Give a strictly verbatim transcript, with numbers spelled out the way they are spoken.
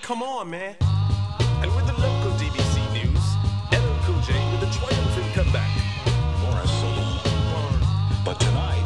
come on, man. And with the local D B C news, L L Cool J with a triumphant comeback. Morris, so long. But tonight,